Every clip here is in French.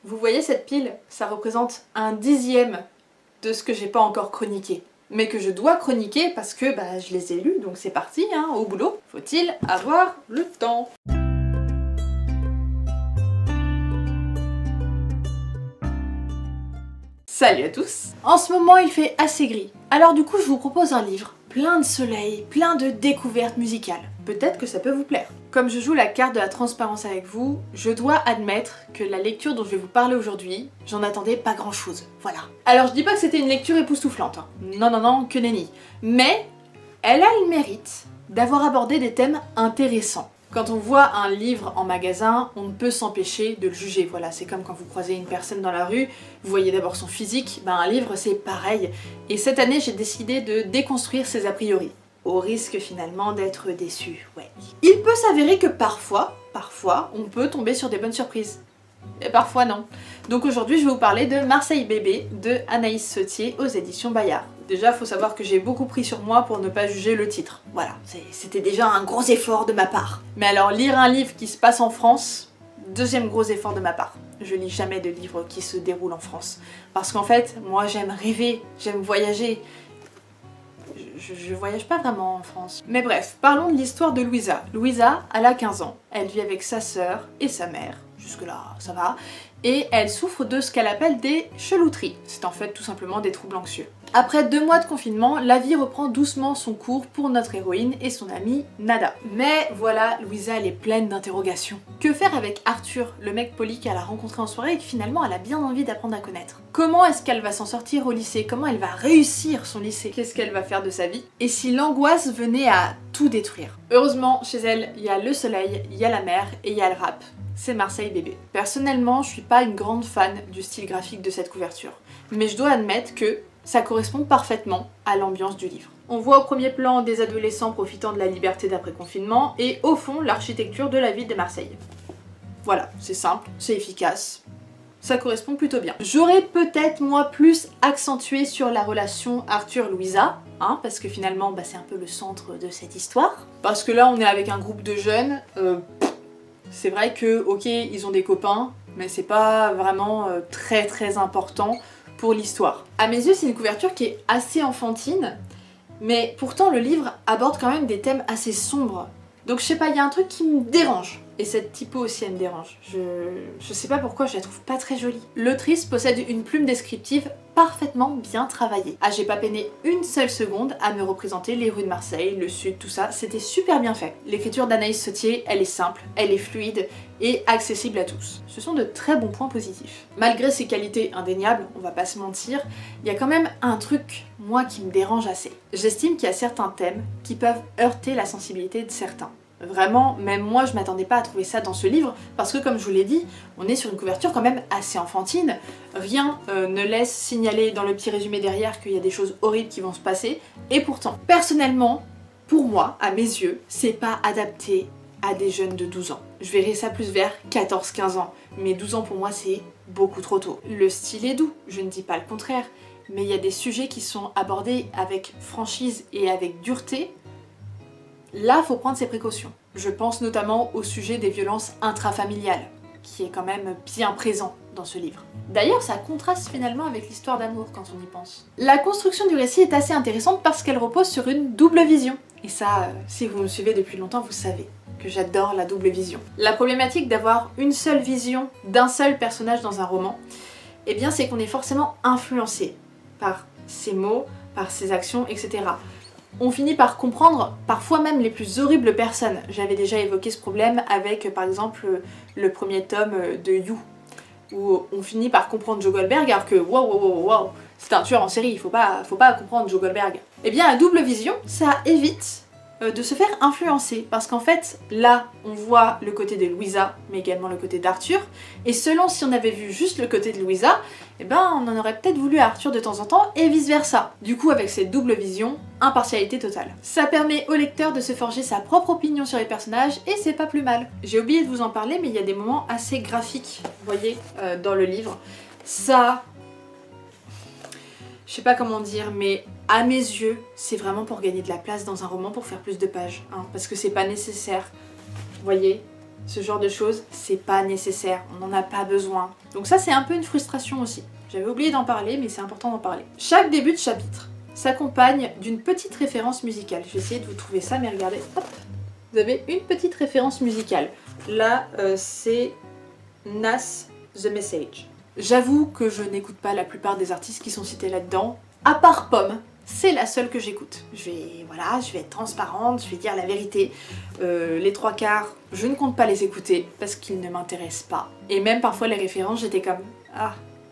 Vous voyez cette pile? Ça représente 1/10 de ce que j'ai pas encore chroniqué. Mais que je dois chroniquer parce que je les ai lus, donc c'est parti, hein, au boulot. Faut-il avoir le temps? Salut à tous! En ce moment il fait assez gris, alors du coup je vous propose un livre plein de soleil, plein de découvertes musicales. Peut-être que ça peut vous plaire. Comme je joue la carte de la transparence avec vous, je dois admettre que la lecture dont je vais vous parler aujourd'hui, j'en attendais pas grand chose, voilà. Alors je dis pas que c'était une lecture époustouflante, hein. Non, que nenni. Mais elle a le mérite d'avoir abordé des thèmes intéressants. Quand on voit un livre en magasin, on ne peut s'empêcher de le juger, voilà, c'est comme quand vous croisez une personne dans la rue, vous voyez d'abord son physique, un livre c'est pareil. Et cette année j'ai décidé de déconstruire ces a priori, au risque finalement d'être déçu, ouais. Il peut s'avérer que parfois, on peut tomber sur des bonnes surprises. Et parfois non. Donc aujourd'hui je vais vous parler de Marseille bébé de Anaïs Sautier aux éditions Bayard. Déjà faut savoir que j'ai beaucoup pris sur moi pour ne pas juger le titre. Voilà, c'était déjà un gros effort de ma part. Mais alors lire un livre qui se passe en France, deuxième gros effort de ma part. Je lis jamais de livres qui se déroulent en France. Parce qu'en fait, moi j'aime rêver, j'aime voyager. Je voyage pas vraiment en France. Mais bref, parlons de l'histoire de Louisa. Louisa, elle a 15 ans. Elle vit avec sa sœur et sa mère. Jusque-là, ça va. Et elle souffre de ce qu'elle appelle des chelouteries. C'est en fait tout simplement des troubles anxieux. Après 2 mois de confinement, la vie reprend doucement son cours pour notre héroïne et son amie Nada. Mais voilà, Louisa elle est pleine d'interrogations. Que faire avec Arthur, le mec poli qu'elle a rencontré en soirée et que finalement elle a bien envie d'apprendre à connaître? Comment est-ce qu'elle va s'en sortir au lycée? Comment elle va réussir son lycée? Qu'est-ce qu'elle va faire de sa vie? Et si l'angoisse venait à tout détruire? Heureusement, chez elle, il y a le soleil, il y a la mer et il y a le rap. C'est Marseille bébé. Personnellement, je suis pas une grande fan du style graphique de cette couverture. Mais je dois admettre que ça correspond parfaitement à l'ambiance du livre. On voit au premier plan des adolescents profitant de la liberté d'après-confinement et au fond l'architecture de la ville de Marseille. Voilà, c'est simple, c'est efficace, ça correspond plutôt bien. J'aurais peut-être moi plus accentué sur la relation Arthur-Louisa, hein, parce que finalement c'est un peu le centre de cette histoire. Parce que là on est avec un groupe de jeunes, c'est vrai que ok ils ont des copains, mais c'est pas vraiment très important pour l'histoire. À mes yeux, c'est une couverture qui est assez enfantine, mais pourtant le livre aborde quand même des thèmes assez sombres. Donc je sais pas, il y a un truc qui me dérange. Et cette typo aussi elle me dérange. Je sais pas pourquoi, je la trouve pas très jolie. L'autrice possède une plume descriptive parfaitement bien travaillée. Ah, j'ai pas peiné une seule seconde à me représenter les rues de Marseille, le sud, tout ça, c'était super bien fait. L'écriture d'Anaïs Sautier, elle est simple, elle est fluide et accessible à tous. Ce sont de très bons points positifs. Malgré ses qualités indéniables, on va pas se mentir, il y a quand même un truc, moi, qui me dérange assez. J'estime qu'il y a certains thèmes qui peuvent heurter la sensibilité de certains. Vraiment, même moi je m'attendais pas à trouver ça dans ce livre parce que comme je vous l'ai dit, on est sur une couverture quand même assez enfantine. Rien ne laisse signaler dans le petit résumé derrière qu'il y a des choses horribles qui vont se passer. Et pourtant, personnellement, pour moi, à mes yeux, c'est pas adapté à des jeunes de 12 ans. Je verrais ça plus vers 14-15 ans. Mais 12 ans pour moi c'est beaucoup trop tôt. Le style est doux, je ne dis pas le contraire, mais il y a des sujets qui sont abordés avec franchise et avec dureté. Là, faut prendre ses précautions. Je pense notamment au sujet des violences intrafamiliales, qui est quand même bien présent dans ce livre. D'ailleurs, ça contraste finalement avec l'histoire d'amour quand on y pense. La construction du récit est assez intéressante parce qu'elle repose sur une double vision. Et ça, si vous me suivez depuis longtemps, vous savez que j'adore la double vision. La problématique d'avoir une seule vision d'un seul personnage dans un roman, eh bien c'est qu'on est forcément influencé par ses mots, par ses actions, etc. On finit par comprendre parfois même les plus horribles personnes. J'avais déjà évoqué ce problème avec par exemple le premier tome de You, où on finit par comprendre Joe Goldberg alors que wow, c'est un tueur en série, faut pas comprendre Joe Goldberg. Eh bien à double vision, ça évite de se faire influencer parce qu'en fait là on voit le côté de Louisa mais également le côté d'Arthur et selon si on avait vu juste le côté de Louisa, eh ben on en aurait peut-être voulu à Arthur de temps en temps et vice versa. Du coup avec cette double vision, impartialité totale. Ça permet au lecteur de se forger sa propre opinion sur les personnages et c'est pas plus mal. J'ai oublié de vous en parler mais il y a des moments assez graphiques, vous voyez, dans le livre. Ça... je sais pas comment dire, mais à mes yeux, c'est vraiment pour gagner de la place dans un roman, pour faire plus de pages, hein, parce que c'est pas nécessaire. Vous voyez, ce genre de choses, c'est pas nécessaire, on n'en a pas besoin. Donc ça c'est un peu une frustration aussi. J'avais oublié d'en parler, mais c'est important d'en parler. Chaque début de chapitre s'accompagne d'une petite référence musicale. Je vais essayer de vous trouver ça, mais regardez, hop, vous avez une petite référence musicale. Là, c'est Nas The Message. J'avoue que je n'écoute pas la plupart des artistes qui sont cités là-dedans, à part Pomme. C'est la seule que j'écoute. Je vais être transparente, je vais dire la vérité. Les trois quarts, je ne compte pas les écouter parce qu'ils ne m'intéressent pas. Et même parfois les références, j'étais comme ah,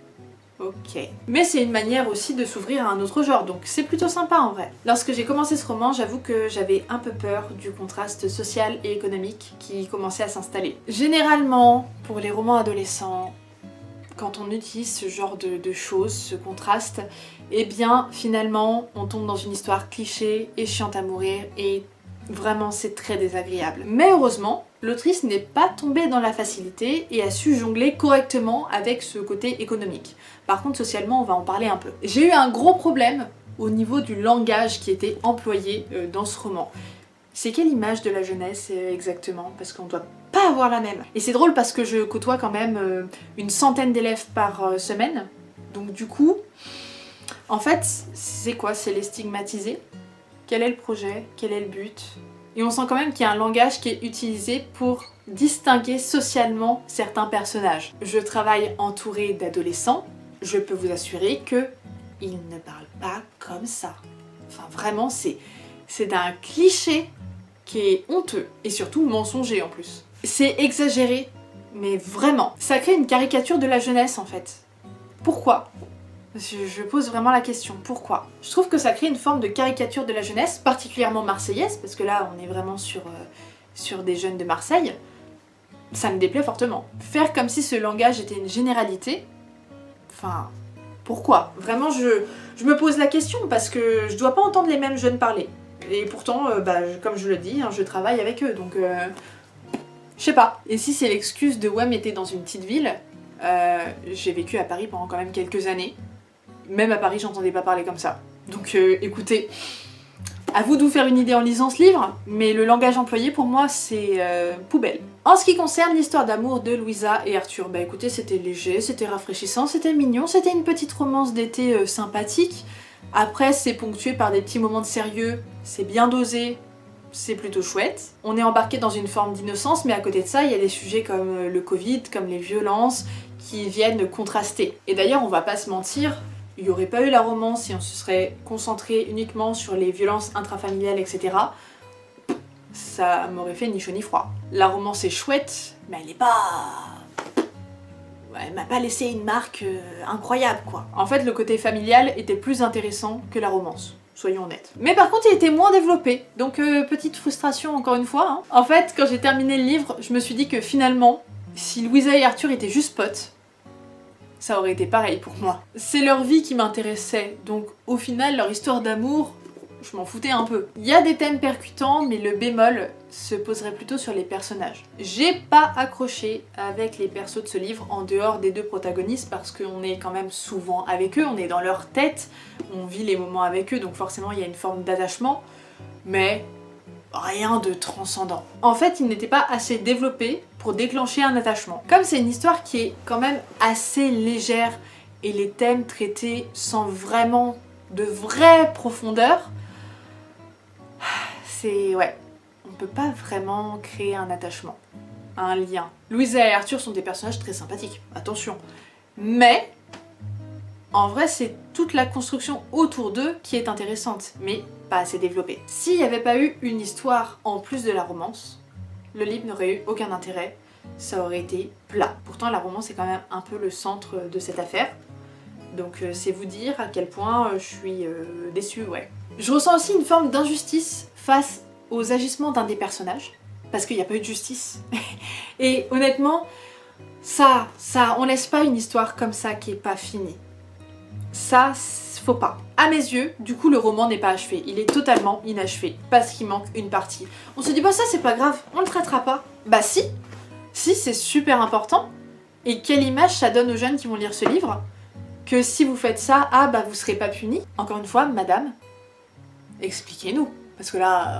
ok. Mais c'est une manière aussi de s'ouvrir à un autre genre, donc c'est plutôt sympa en vrai. Lorsque j'ai commencé ce roman, j'avoue que j'avais un peu peur du contraste social et économique qui commençait à s'installer. Généralement, pour les romans adolescents, quand on utilise ce genre de choses, ce contraste, eh bien finalement on tombe dans une histoire cliché et chiante à mourir et vraiment c'est très désagréable. Mais heureusement, l'autrice n'est pas tombée dans la facilité et a su jongler correctement avec ce côté économique. Par contre socialement on va en parler un peu. J'ai eu un gros problème au niveau du langage qui était employé dans ce roman. C'est quelle image de la jeunesse exactement? Parce qu'on doit pas avoir la même. Et c'est drôle parce que je côtoie quand même une centaine d'élèves par semaine. Donc du coup, en fait, c'est quoi? C'est les stigmatiser. Quel est le projet? Quel est le but? Et on sent quand même qu'il y a un langage qui est utilisé pour distinguer socialement certains personnages. Je travaille entourée d'adolescents, je peux vous assurer que ils ne parlent pas comme ça. Enfin vraiment, c'est d'un cliché qui est honteux et surtout mensonger en plus. C'est exagéré, mais vraiment. Ça crée une caricature de la jeunesse en fait. Pourquoi? Je pose vraiment la question, pourquoi? Je trouve que ça crée une forme de caricature de la jeunesse, particulièrement marseillaise, parce que là on est vraiment sur des jeunes de Marseille. Ça me déplaît fortement. Faire comme si ce langage était une généralité, enfin, pourquoi? Vraiment je me pose la question parce que je dois pas entendre les mêmes jeunes parler. Et pourtant, comme je le dis, hein, je travaille avec eux, donc je sais pas. Et si c'est l'excuse de ouais mais t'es dans une petite ville, j'ai vécu à Paris pendant quand même quelques années. Même à Paris j'entendais pas parler comme ça. Donc écoutez, à vous de vous faire une idée en lisant ce livre, mais le langage employé pour moi c'est poubelle. En ce qui concerne l'histoire d'amour de Louisa et Arthur, bah écoutez c'était léger, c'était rafraîchissant, c'était mignon, c'était une petite romance d'été sympathique. Après c'est ponctué par des petits moments de sérieux, c'est bien dosé, c'est plutôt chouette. On est embarqué dans une forme d'innocence, mais à côté de ça il y a des sujets comme le Covid, comme les violences, qui viennent contraster. Et d'ailleurs on va pas se mentir, il n'y aurait pas eu la romance si on se serait concentré uniquement sur les violences intrafamiliales, etc. Ça m'aurait fait ni chaud ni froid. La romance est chouette, mais elle est pas... Elle m'a pas laissé une marque incroyable quoi. En fait le côté familial était plus intéressant que la romance, soyons honnêtes. Mais par contre il était moins développé, donc petite frustration encore une fois. Hein. En fait quand j'ai terminé le livre, je me suis dit que finalement, si Louisa et Arthur étaient juste potes, ça aurait été pareil pour moi. C'est leur vie qui m'intéressait, donc au final leur histoire d'amour, je m'en foutais un peu. Il y a des thèmes percutants, mais le bémol se poserait plutôt sur les personnages. J'ai pas accroché avec les persos de ce livre en dehors des deux protagonistes parce qu'on est quand même souvent avec eux, on est dans leur tête, on vit les moments avec eux, donc forcément il y a une forme d'attachement, mais rien de transcendant. En fait, il n'était pas assez développé pour déclencher un attachement. Comme c'est une histoire qui est quand même assez légère et les thèmes traités sans vraiment de vraie profondeur, ouais, on peut pas vraiment créer un attachement, un lien. Louisa et Arthur sont des personnages très sympathiques, attention. Mais, en vrai, c'est toute la construction autour d'eux qui est intéressante, mais pas assez développée. S'il n'y avait pas eu une histoire en plus de la romance, le livre n'aurait eu aucun intérêt, ça aurait été plat. Pourtant, la romance est quand même un peu le centre de cette affaire. Donc c'est vous dire à quel point je suis déçue, ouais. Je ressens aussi une forme d'injustice face aux agissements d'un des personnages, parce qu'il n'y a pas eu de justice. Et honnêtement, on laisse pas une histoire comme ça qui est pas finie. Ça, faut pas. À mes yeux, du coup le roman n'est pas achevé, il est totalement inachevé, parce qu'il manque une partie. On se dit bah ça c'est pas grave, on le traitera pas. Bah si, c'est super important. Et quelle image ça donne aux jeunes qui vont lire ce livre? Que si vous faites ça, ah bah vous serez pas puni. Encore une fois, madame, expliquez-nous. Parce que là,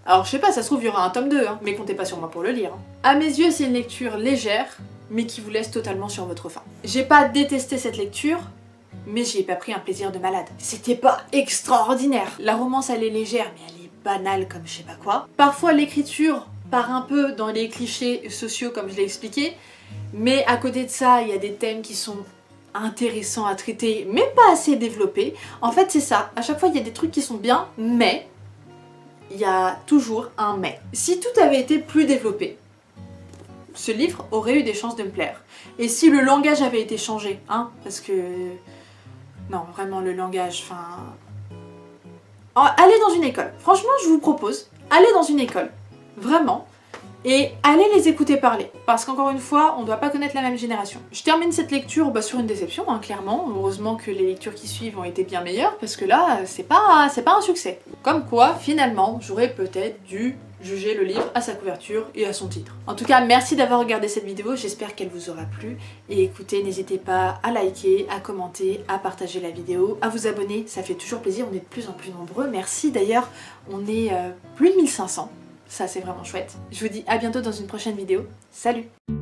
Alors je sais pas, ça se trouve il y aura un tome 2, hein, mais comptez pas sur moi pour le lire. Hein. À mes yeux, c'est une lecture légère, mais qui vous laisse totalement sur votre faim. J'ai pas détesté cette lecture, mais j'y ai pas pris un plaisir de malade. C'était pas extraordinaire. La romance elle est légère, mais elle est banale comme je sais pas quoi. Parfois l'écriture part un peu dans les clichés sociaux comme je l'ai expliqué, mais à côté de ça, il y a des thèmes qui sont intéressants à traiter, mais pas assez développés. En fait c'est ça, à chaque fois il y a des trucs qui sont bien, mais il y a toujours un mais. Si tout avait été plus développé, ce livre aurait eu des chances de me plaire. Et si le langage avait été changé, hein, parce que... Non, vraiment le langage, enfin... Allez dans une école. Franchement, je vous propose, allez dans une école. Vraiment. Et allez les écouter parler. Parce qu'encore une fois, on ne doit pas connaître la même génération. Je termine cette lecture sur une déception, hein, clairement. Heureusement que les lectures qui suivent ont été bien meilleures, parce que là, c'est pas un succès. Comme quoi, finalement, j'aurais peut-être dû juger le livre à sa couverture et à son titre. En tout cas, merci d'avoir regardé cette vidéo, j'espère qu'elle vous aura plu. Et écoutez, n'hésitez pas à liker, à commenter, à partager la vidéo, à vous abonner, ça fait toujours plaisir, on est de plus en plus nombreux. Merci d'ailleurs, on est plus de 1500. Ça c'est vraiment chouette. Je vous dis à bientôt dans une prochaine vidéo. Salut!